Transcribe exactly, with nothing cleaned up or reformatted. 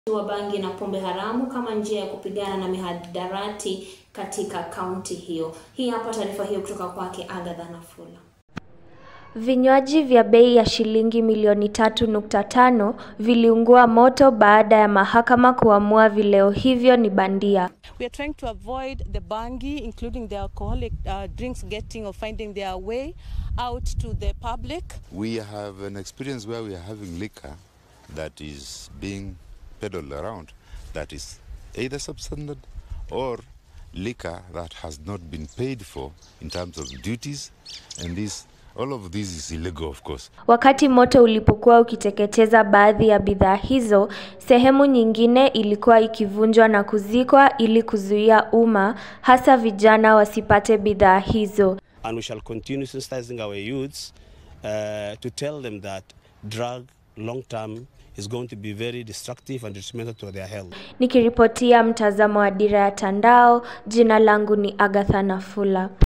wa bangi na pombe haramu kama njia ya kupigana na mihadarati katika kaunti hiyo. Hii hapa taarifa hiyo kutoka kwake Agatha Nafula. Vinywaji vya bei ya shilingi milioni tatu nukta tano viliungua moto baada ya mahakama kuamua vileo hivyo ni bandia. We are trying to avoid the bangi, including the alcoholic uh, drinks getting or finding their way out to the public. We have an experience where we are having liquor that is being peddled around that is either substandard or liquor that has not been paid for in terms of duties, and this all of this is illegal, of course. Wakati moto ulipokuwa ukiteketeza baadhi ya bidhaa hizo, sehemu nyingine ilikuwa ikivunjwa na kuzikwa ili kuzuia umma, hasa vijana wasipate bidhaa hizo. And we shall continue sensitizing our youths uh, to tell them that drug long term is going to be very destructive and detrimental to their health. Nikiripotia mtazamo wa Dira ya Tandao, jina langu ni Agatha Nafula.